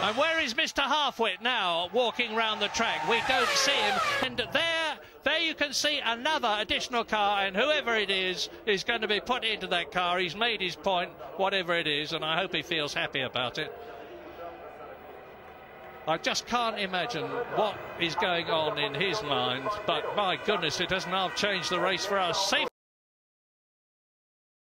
And where is Mr. Halfwit now, walking round the track? We don't see him. And there you can see another additional car, and whoever it is going to be put into that car. He's made his point, whatever it is, and I hope he feels happy about it. I just can't imagine what is going on in his mind, but my goodness, it doesn't half change the race for us.